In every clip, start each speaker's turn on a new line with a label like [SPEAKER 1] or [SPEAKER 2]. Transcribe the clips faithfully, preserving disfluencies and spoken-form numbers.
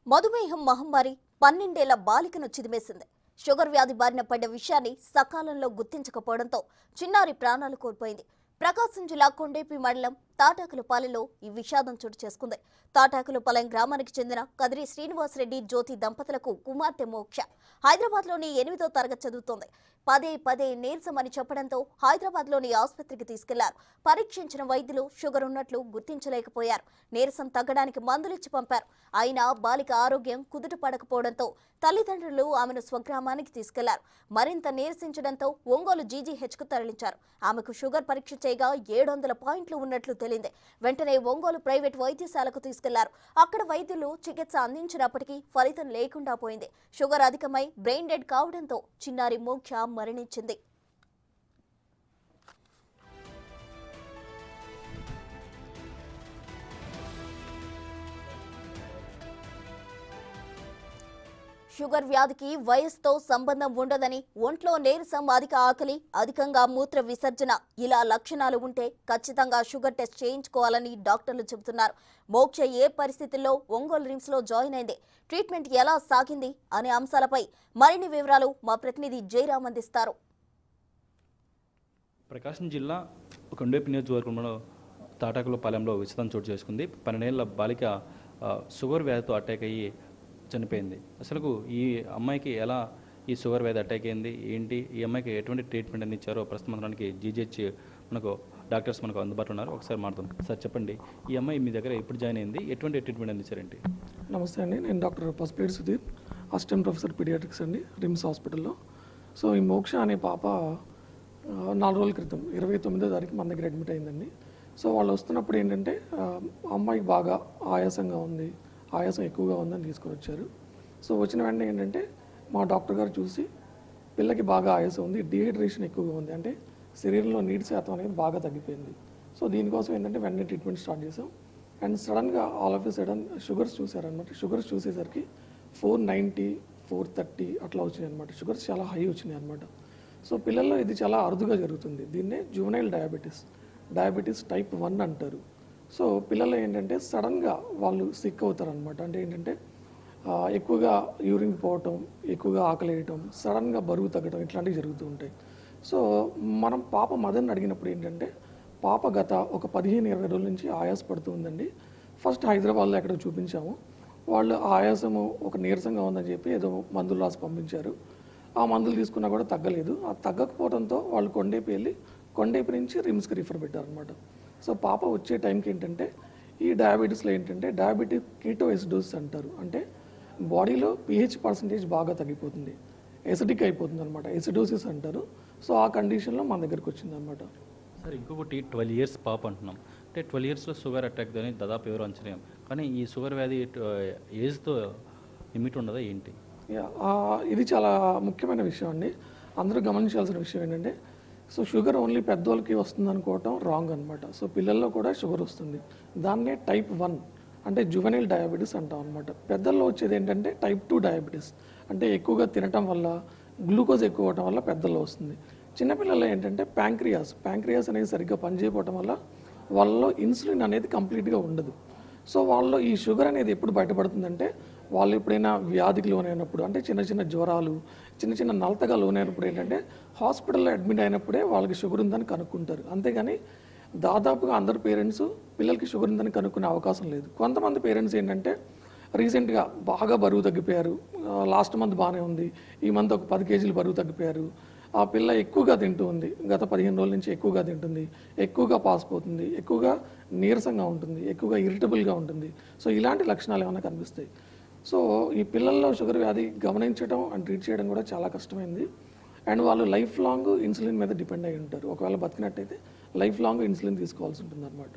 [SPEAKER 1] మధుమేహం మహమ్మారి పన్నెండేళ్ల బాలికను చిదిమేసింది. షుగర్ వ్యాధి బారిన పడ్డ విషయాన్ని సకాలంలో గుర్తించకపోవడంతో చిన్నారి ప్రాణాలు కోల్పోయింది. ప్రకాశం జిల్లా కొండేపి మండలం తాటాకులపాలెంలో ఈ విషాదం చోటు చేసుకుంది. తాటాకులపాలెం గ్రామానికి చెందిన కదిరి శ్రీనివాసరెడ్డి జ్యోతి దంపతులకు కుమార్తె మోక్ష హైదరాబాద్లోని ఎనిమిదో తరగతి చదువుతోంది. పదే పదే నీరసమని చెప్పడంతో హైదరాబాద్లోని ఆసుపత్రికి తీసుకెళ్లారు. పరీక్షించిన వైద్యులు షుగర్ ఉన్నట్లు గుర్తించలేకపోయారు. నీరసం తగ్గడానికి మందులిచ్చి పంపారు. అయినా బాలిక ఆరోగ్యం కుదుట పడకపోవడంతో తల్లిదండ్రులు ఆమెను స్వగ్రామానికి తీసుకెళ్లారు. మరింత నీరసించడంతో ఒంగోలు జీజీహెచ్కు తరలించారు. ఆమెకు షుగర్ పరీక్ష చేయగా ఏడు వందల పాయింట్లు ఉన్నట్లు తెలింది. వెంటనే ఒంగోలు ప్రైవేట్ వైద్యశాలకు తీసుకెళ్లారు. అక్కడ వైద్యులు చికిత్స అందించినప్పటికీ ఫలితం లేకుండా పోయింది. షుగర్ అధికమై బ్రెయిన్ డెడ్ కావడంతో చిన్నారి మోక్ష మరణించింది. షుగర్ వ్యాధికి వయసుతో సంబంధం ఉండదని, ఒంట్లో నీరసం, అధిక ఆకలి, అధికంగా మూత్ర విసర్జన ఇలా లక్షణాలు ఉంటే ఖచ్చితంగా షుగర్ టెస్ట్ చేయించుకోవాలని డాక్టర్లు చెబుతున్నారు. మోక్ష ఏ పరిస్థితుల్లో ఒంగోలు రిమ్స్ లో జాయిన్ అయింది, ట్రీట్మెంట్ ఎలా సాగింది అనే అంశాలపై మరిన్ని వివరాలు మా ప్రతినిధి జయరామ్ అందిస్తారు.
[SPEAKER 2] ప్రకాశం జిల్లా కొండేపి నియోజకవర్గంలో తాటాకులపాలెంలో విషాదం చోటు చేసుకుంది. పన్నెండేళ్ల బాలిక షుగర్ వ్యాధితో అటాక్ అయ్యి చనిపోయింది. అసలు ఈ అమ్మాయికి ఎలా ఈ షుగర్ వ్యాధి అటాక్ అయింది, ఏంటి, ఈ అమ్మాయికి ఎటువంటి ట్రీట్మెంట్ అందించారో ప్రస్తుతం మనకి జీజీహెచ్ మనకు డాక్టర్స్ మనకు అందుబాటులో ఉన్నారు. ఒకసారి మాట్లాడుతాం. సార్ చెప్పండి, ఈ అమ్మాయి మీ దగ్గర ఎప్పుడు జాయిన్ అయింది, ఎటువంటి ట్రీట్మెంట్ అందించారండి?
[SPEAKER 3] నమస్తే అండి, నేను doctor Pasupati Sudheer, assistant professor pediatrics అండి, రిమ్స్ హాస్పిటల్లో. సో ఈ మోక్ష అనే పాప నాలుగు రోజుల క్రితం ఇరవై తొమ్మిదో తారీఖు మన దగ్గర అడ్మిట్ అయిందండి. సో వాళ్ళు వస్తున్నప్పుడు ఏంటంటే అమ్మాయికి బాగా ఆయాసంగా ఉంది, ఆయాసం ఎక్కువగా ఉందని తీసుకొని వచ్చారు. సో వచ్చిన వెంటనే ఏంటంటే మా డాక్టర్ గారు చూసి పిల్లకి బాగా ఆయాసం ఉంది, డిహైడ్రేషన్ ఎక్కువగా ఉంది, అంటే శరీరంలో నీటి శాతం అనేది బాగా తగ్గిపోయింది. సో దీనికోసం ఏంటంటే వెంటనే ట్రీట్మెంట్ స్టార్ట్ చేసాం. అండ్ సడన్గా all of a sudden sugars చూసారనమాట. షుగర్స్ చూసేసరికి ఫోర్ నైంటీ ఫోర్ థర్టీ అట్లా వచ్చినాయి అనమాట. షుగర్స్ చాలా హై వచ్చినాయి అనమాట. సో పిల్లల్లో ఇది చాలా అరుదుగా జరుగుతుంది. దీన్నే juvenile diabetes diabetes type one అంటారు. సో పిల్లలు ఏంటంటే సడన్గా వాళ్ళు సిక్ అవుతారు అనమాట. అంటే ఏంటంటే ఎక్కువగా యూరిన్ పోవటం, ఎక్కువగా ఆకలి వేయటం, సడన్గా బరువు తగ్గడం ఇట్లాంటివి జరుగుతూ ఉంటాయి. సో మనం పాప మదర్ని అడిగినప్పుడు ఏంటంటే పాప గత ఒక పదిహేను ఇరవై రోజుల నుంచి ఆయాస పడుతూ ఉందండి. ఫస్ట్ హైదరాబాద్లో ఎక్కడో చూపించాము. వాళ్ళు ఆయాసము ఒక నీరసంగా ఉందని చెప్పి ఏదో మందులు రాసి పంపించారు. ఆ మందులు తీసుకున్నా కూడా తగ్గలేదు. ఆ తగ్గకపోవడంతో వాళ్ళు కొండేపి వెళ్ళి కొండేపి నుంచి రిమ్స్కి రిఫర్ పెట్టారనమాట. సో పాప వచ్చే టైంకి ఏంటంటే ఈ డయాబెటీస్లో ఏంటంటే డయాబెటిక్ కీటోఎసిడోసిస్ అంటారు. అంటే బాడీలో పిహెచ్ పర్సంటేజ్ బాగా తగ్గిపోతుంది, ఎసిడిక్ అయిపోతుంది అనమాట, ఎసిడోసిస్ అంటారు. సో ఆ కండిషన్లో మన దగ్గరికి వచ్చింది అనమాట.
[SPEAKER 2] సార్ ఇంకొకటి ట్వెల్వ్ ఇయర్స్ పాప అంటున్నాం. అంటే ట్వెల్వ్ ఇయర్స్లో షుగర్ అటాక్ అని దాదాపు ఎవరు అంచనా, కానీ ఈ షుగర్ వ్యాధి ఏజ్తో లిమిట్ ఉండదా ఏంటి?
[SPEAKER 3] ఇది చాలా ముఖ్యమైన విషయం అండి. అందరూ గమనించాల్సిన విషయం ఏంటంటే సో షుగర్ ఓన్లీ పెద్దోళ్ళకి వస్తుంది అనుకోవటం రాంగ్ అనమాట. సో పిల్లల్లో కూడా షుగర్ వస్తుంది. దాన్నే టైప్ వన్ అంటే జువెనైల్ డయాబెటీస్ అంటాం అనమాట. పెద్దల్లో వచ్చేది ఏంటంటే టైప్ టూ డయాబెటీస్, అంటే ఎక్కువగా తినటం వల్ల గ్లూకోజ్ ఎక్కువ అవటం వల్ల పెద్దల్లో వస్తుంది. చిన్నపిల్లల్లో ఏంటంటే ప్యాంక్రియాస్ ప్యాంక్రియాస్ అనేది సరిగ్గా పనిచేయకపోవటం వల్ల వాళ్ళలో ఇన్సులిన్ అనేది కంప్లీట్గా ఉండదు. సో వాళ్ళలో ఈ షుగర్ అనేది ఎప్పుడు బయటపడుతుందంటే వాళ్ళు ఎప్పుడైనా వ్యాధికి లోనైనప్పుడు, అంటే చిన్న చిన్న జ్వరాలు, చిన్న చిన్న నలతగా లోనైనప్పుడు ఏంటంటే హాస్పిటల్లో అడ్మిట్ అయినప్పుడే వాళ్ళకి షుగర్ ఉందని కనుక్కుంటారు. అంతేగాని దాదాపుగా అందరు పేరెంట్స్ పిల్లలకి షుగర్ ఉందని కనుక్కునే అవకాశం లేదు. కొంతమంది పేరెంట్స్ ఏంటంటే రీసెంట్గా బాగా బరువు తగ్గిపోయారు, లాస్ట్ మంత్ బాగానే ఉంది, ఈ మంత్ ఒక పది కేజీలు బరువు తగ్గిపోయారు, ఆ పిల్ల ఎక్కువగా తింటూ ఉంది, గత పదిహేను రోజుల నుంచి ఎక్కువగా తింటుంది, ఎక్కువగా పాసిపోతుంది, ఎక్కువగా నీరసంగా ఉంటుంది, ఎక్కువగా ఇరిటబుల్గా ఉంటుంది. సో ఇలాంటి లక్షణాలు ఏమైనా కనిపిస్తాయి. సో ఈ పిల్లల్లో షుగర్ వ్యాధి గమనించడం అండ్ ట్రీట్ చేయడం కూడా చాలా కష్టమైంది. అండ్ వాళ్ళు లైఫ్ లాంగ్ ఇన్సులిన్ మీద డిపెండ్ అయి ఉంటారు. ఒకవేళ బతికినట్టయితే లైఫ్ లాంగ్ ఇన్సులిన్ తీసుకోవాల్సి ఉంటుంది అనమాట.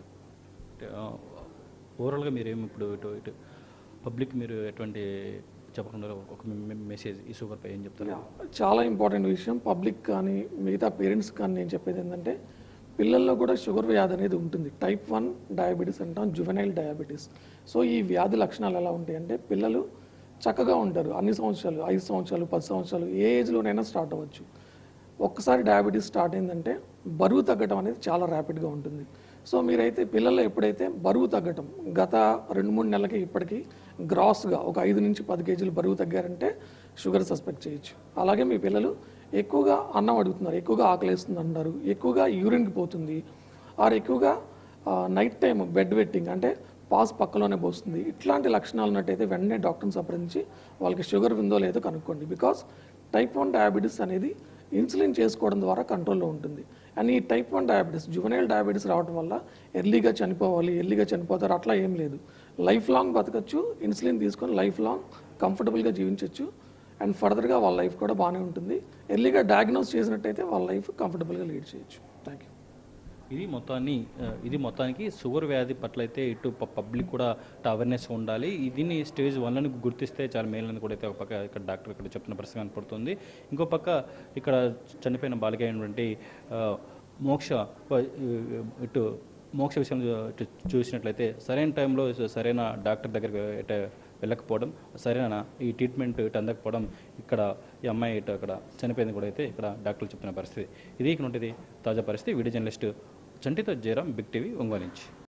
[SPEAKER 2] ఓవరాల్గా మీరు ఏమి ఇప్పుడు ఇటు ఇటు పబ్లిక్ మీరు ఎటువంటి చెప్పకుండా ఒక మెసేజ్ ఈ షుగర్పై ఏం చెప్తారు?
[SPEAKER 3] చాలా ఇంపార్టెంట్ విషయం. పబ్లిక్ కానీ మిగతా పేరెంట్స్ కానీ నేను చెప్పేది ఏంటంటే పిల్లల్లో కూడా షుగర్ వ్యాధి అనేది ఉంటుంది. టైప్ వన్ డయాబెటీస్ అంటాం, జువెనైల్ డయాబెటీస్. సో ఈ వ్యాధి లక్షణాలు ఎలా ఉంటాయంటే పిల్లలు చక్కగా ఉంటారు, అన్ని సంవత్సరాలు, ఐదు సంవత్సరాలు, పది సంవత్సరాలు, ఏ ఏజ్లోనైనా స్టార్ట్ అవ్వచ్చు. ఒక్కసారి డయాబెటీస్ స్టార్ట్ అయిందంటే బరువు తగ్గడం అనేది చాలా ర్యాపిడ్గా ఉంటుంది. సో మీరైతే పిల్లలు ఎప్పుడైతే బరువు తగ్గటం గత రెండు మూడు నెలలకి ఇప్పటికీ గ్రాస్గా ఒక ఐదు నుంచి పది కేజీలు బరువు తగ్గారంటే షుగర్ సస్పెక్ట్ చేయొచ్చు. అలాగే మీ పిల్లలు ఎక్కువగా అన్నం అడుగుతున్నారు, ఎక్కువగా ఆకలేస్తుంది అంటారు, ఎక్కువగా యూరిన్కి పోతుంది, ఆర్ ఎక్కువగా నైట్ టైం బెడ్ వెట్టింగ్ అంటే పాస్ పక్కలోనే పోస్తుంది, ఇట్లాంటి లక్షణాలు ఉన్నట్టయితే వెంటనే డాక్టర్ని సంప్రదించి వాళ్ళకి షుగర్ ఉందో లేదో కనుక్కోండి. బికాస్ టైప్ వన్ డయాబెటీస్ అనేది ఇన్సులిన్ చేసుకోవడం ద్వారా కంట్రోల్లో ఉంటుంది. అండ్ ఈ type one diabetes juvenile diabetes రావడం వల్ల ఎర్లీగా చనిపోవాలి, ఎర్లీగా చనిపోతారు అట్లా ఏం లేదు. లైఫ్ లాంగ్ బతకచ్చు, ఇన్సులిన్ తీసుకొని లైఫ్ లాంగ్ కంఫర్టబుల్గా జీవించవచ్చు. అండ్ ఫర్దర్గా వాళ్ళ లైఫ్ కూడా బాగానే ఉంటుంది. ఎర్లీగా డయాగ్నోస్ చేసినట్టయితే వాళ్ళ లైఫ్ కంఫర్టబుల్గా లీడ్ చేయొచ్చు. Thank you.
[SPEAKER 2] ఇది మొత్తాన్ని ఆ, ఇది మొత్తానికి షుగర్ వ్యాధి పట్ల అయితే ఇటు ప- పబ్లిక్ కూడా అవేర్నెస్ ఉండాలి. దీన్ని స్టేజ్ వన్లని గుర్తిస్తే చాలా మేలని కూడా అయితే ఒక పక్క ఇక్కడ డాక్టర్ ఇక్కడ చెప్తున్న పరిస్థితి కనపడుతుంది. ఇంకో పక్క ఇక్కడ చనిపోయిన బాలిక అయినటువంటి ఆ, మోక్ష ఆ, ఇటు మోక్ష విషయంలో ఇటు చూసినట్లయితే సరైన టైంలో సరైన డాక్టర్ దగ్గరికి ఇటు వెళ్ళకపోవడం, సరైన ఈ ట్రీట్మెంట్ ఇటు అందకపోవడం, ఇక్కడ ఈ అమ్మాయి ఇటు అక్కడ చనిపోయింది కూడా అయితే ఇక్కడ డాక్టర్లు చెప్తున్న పరిస్థితి. ఇది ఇక్కడ ఉంటుంది తాజా పరిస్థితి. వీడియో జర్నలిస్ట్ చంటితో జయరాం, బిగ్ టీవీ, ఒంగోలు నుంచి.